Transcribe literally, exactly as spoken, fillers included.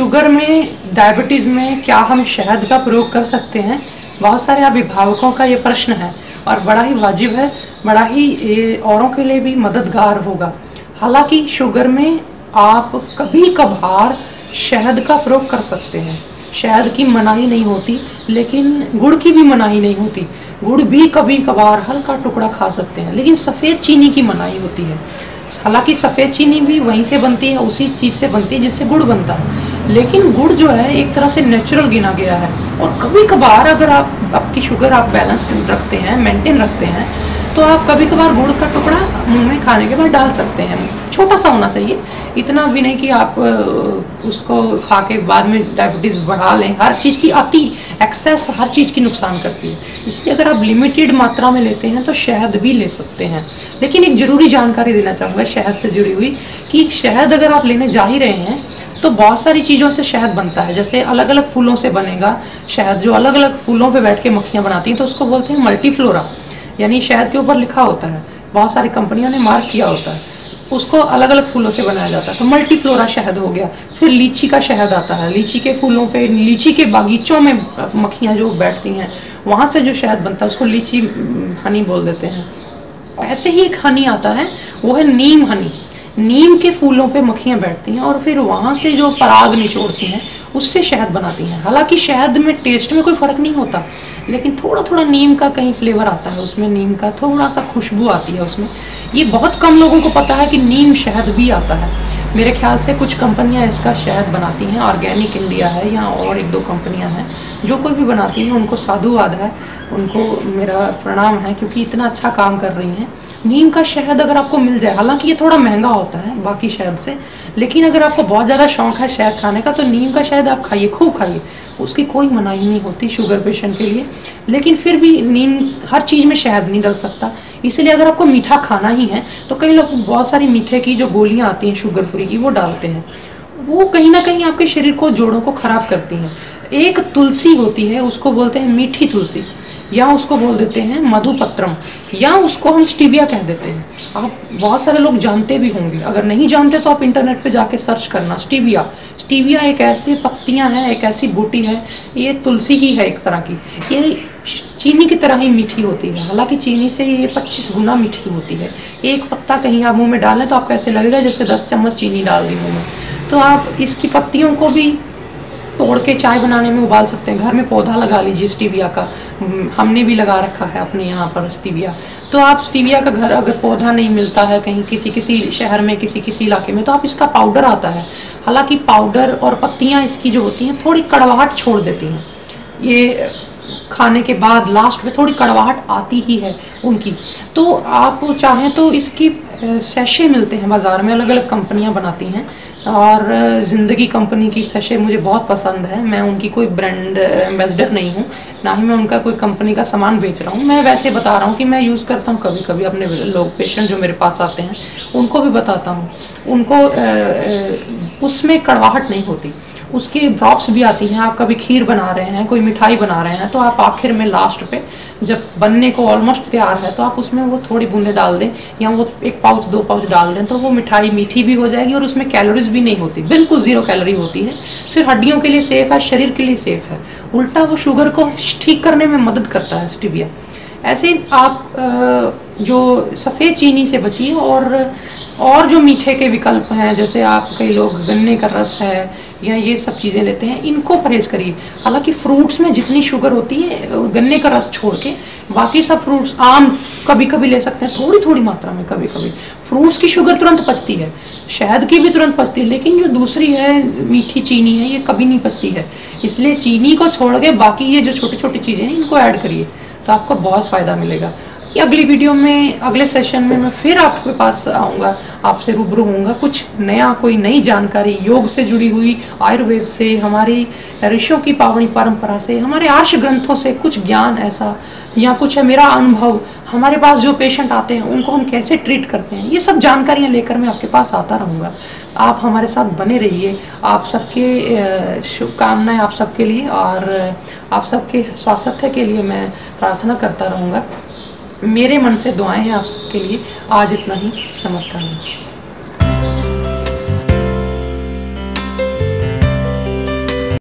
Sugar में, diabetes में क्या हम शहद का प्रयोग कर सकते हैं? बहुत सारे अभिभावकों का ये प्रश्न है और बड़ा ही वाजिब है, बड़ा ही ये औरों के लिए भी मददगार होगा। हालांकि शुगर में आप कभी कभार शहद का प्रयोग कर सकते हैं, शहद की मनाही नहीं होती, लेकिन गुड़ की भी मनाही नहीं होती। गुड़ भी कभी कभार हल्का टुकड़ा खा सकते हैं, लेकिन सफ़ेद चीनी की मनाही होती है। हालांकि सफ़ेद चीनी भी वहीं से बनती है, उसी चीज़ से बनती है जिससे गुड़ बनता है, लेकिन गुड़ जो है एक तरह से नेचुरल गिना गया है। और कभी कभार अगर आप आपकी शुगर आप बैलेंस रखते हैं, मेंटेन रखते हैं, तो आप कभी कभार गुड़ का टुकड़ा मुंह में खाने के बाद डाल सकते हैं। छोटा सा होना चाहिए, इतना भी नहीं कि आप उसको खा के बाद में डायबिटीज़ बढ़ा लें। हर चीज़ की अति एक्सेस हर चीज़ की नुकसान करती है, इसलिए अगर आप लिमिटेड मात्रा में लेते हैं तो शहद भी ले सकते हैं। लेकिन एक ज़रूरी जानकारी देना चाहूँगा शहद से जुड़ी हुई, कि शहद अगर आप लेने जा ही रहे हैं तो बहुत सारी चीज़ों से शहद बनता है। जैसे अलग अलग फूलों से बनेगा शहद, जो अलग अलग फूलों पे बैठ के मक्खियाँ बनाती हैं, तो उसको बोलते हैं मल्टीफ्लोरा। यानी शहद के ऊपर लिखा होता है, बहुत सारी कंपनियों ने मार्क किया होता है, उसको अलग अलग फूलों से बनाया जाता है, तो मल्टीफ्लोरा शहद हो गया। फिर लीची का शहद आता है, लीची के फूलों पे, लीची के बागीचों में मक्खियाँ जो बैठती हैं, वहाँ से जो शहद बनता है उसको लीची हनी बोल देते हैं। ऐसे ही एक हनी आता है, वो है नीम हनी। नीम के फूलों पे मक्खियाँ बैठती हैं और फिर वहाँ से जो पराग निचोड़ती हैं उससे शहद बनाती हैं। हालांकि शहद में टेस्ट में कोई फ़र्क नहीं होता, लेकिन थोड़ा थोड़ा नीम का कहीं फ्लेवर आता है उसमें, नीम का थोड़ा सा खुशबू आती है उसमें। ये बहुत कम लोगों को पता है कि नीम शहद भी आता है। मेरे ख्याल से कुछ कंपनियां इसका शहद बनाती हैं, ऑर्गेनिक इंडिया है या और एक दो कंपनियां हैं, जो कोई भी बनाती हैं उनको साधुवाद है, उनको मेरा प्रणाम है, क्योंकि इतना अच्छा काम कर रही हैं। नीम का शहद अगर आपको मिल जाए, हालांकि ये थोड़ा महंगा होता है बाकी शहद से, लेकिन अगर आपको बहुत ज़्यादा शौक है शहद खाने का तो नीम का शहद आप खाइए, खूब खाइए, उसकी कोई मनाही नहीं होती शुगर पेशेंट के लिए। लेकिन फिर भी नीम, हर चीज़ में शहद नहीं डल सकता, इसलिए अगर आपको मीठा खाना ही है तो कई लोग बहुत सारी मीठे की जो गोलियां आती हैं शुगर फ्री की वो डालते हैं, वो कहीं ना कहीं आपके शरीर को, जोड़ों को ख़राब करती हैं। एक तुलसी होती है, उसको बोलते हैं मीठी तुलसी, या उसको बोल देते हैं मधुपत्रम, या उसको हम स्टीविया कह देते हैं। आप बहुत सारे लोग जानते भी होंगे, अगर नहीं जानते तो आप इंटरनेट पे जाके सर्च करना स्टीविया। स्टीविया एक ऐसी पत्तियां हैं, एक ऐसी बूटी है, ये तुलसी ही है एक तरह की, ये चीनी की तरह ही मीठी होती है। हालांकि चीनी से ये पच्चीस गुना मीठी होती है। एक पत्ता कहीं आप मुंह में डालें तो आपको ऐसे लगेगा जैसे दस चम्मच चीनी डाल दी मुँह में। तो आप इसकी पत्तियों को भी तोड़ के चाय बनाने में उबाल सकते हैं। घर में पौधा लगा लीजिए स्टीविया का, हमने भी लगा रखा है अपने यहाँ पर स्टीविया। तो आप स्टीविया का घर अगर पौधा नहीं मिलता है कहीं, किसी किसी शहर में, किसी किसी इलाके में, तो आप इसका पाउडर आता है। हालांकि पाउडर और पत्तियाँ इसकी जो होती हैं थोड़ी कड़वाहट छोड़ देती हैं, ये खाने के बाद लास्ट में थोड़ी कड़वाहट आती ही है उनकी। तो आप चाहें तो इसकी सैशे मिलते हैं बाज़ार में, अलग अलग कंपनियां बनाती हैं, और ज़िंदगी कंपनी की सैशे मुझे बहुत पसंद है। मैं उनकी कोई ब्रांड एम्बेसडर नहीं हूँ, ना ही मैं उनका कोई कंपनी का सामान बेच रहा हूँ, मैं वैसे बता रहा हूँ कि मैं यूज़ करता हूँ। कभी कभी अपने लोग, पेशेंट जो मेरे पास आते हैं, उनको भी बताता हूँ, उनको उसमें कड़वाहट नहीं होती। उसकी ड्रॉप्स भी आती हैं। आप कभी खीर बना रहे हैं, कोई मिठाई बना रहे हैं, तो आप आखिर में लास्ट पे जब बनने को ऑलमोस्ट तैयार है तो आप उसमें वो थोड़ी बूंदें डाल दें, या वो एक पाउच दो पाउच डाल दें, तो वो मिठाई मीठी भी हो जाएगी और उसमें कैलोरीज भी नहीं होती, बिल्कुल ज़ीरो कैलोरी होती है। फिर हड्डियों के लिए सेफ़ है, शरीर के लिए सेफ़ है, उल्टा वो शुगर को ठीक करने में मदद करता है स्टीविया। ऐसे आप जो सफ़ेद चीनी से बचिए, और और जो मीठे के विकल्प हैं, जैसे आप कई लोग गन्ने का रस है या ये सब चीज़ें लेते हैं, इनको परहेज़ करिए। हालांकि फ्रूट्स में जितनी शुगर होती है, गन्ने का रस छोड़ के बाकी सब फ्रूट्स, आम कभी कभी ले सकते हैं थोड़ी थोड़ी मात्रा में। कभी कभी फ्रूट्स की शुगर तुरंत पचती है, शहद की भी तुरंत पचती है, लेकिन जो दूसरी है मीठी चीनी है, ये कभी नहीं पचती है। इसलिए चीनी को छोड़ के बाकी ये जो छोटी छोटी चीज़ें हैं इनको ऐड करिए, तो आपको बहुत फ़ायदा मिलेगा। ये अगली वीडियो में, अगले सेशन में मैं फिर आपके पास आऊँगा, आपसे रूबरू होऊंगा, कुछ नया, कोई नई जानकारी योग से जुड़ी हुई, आयुर्वेद से, हमारी ऋषियों की पावनी परंपरा से, हमारे आर्ष ग्रंथों से कुछ ज्ञान ऐसा, या कुछ है मेरा अनुभव, हमारे पास जो पेशेंट आते हैं उनको हम कैसे ट्रीट करते हैं, ये सब जानकारियाँ लेकर मैं आपके पास आता रहूँगा। आप हमारे साथ बने रहिए। आप सबके शुभकामनाएं आप सबके लिए, और आप सबके स्वास्थ्य के लिए मैं प्रार्थना करता रहूँगा। मेरे मन से दुआएं हैं आप सबके लिए। आज इतना ही, नमस्कार।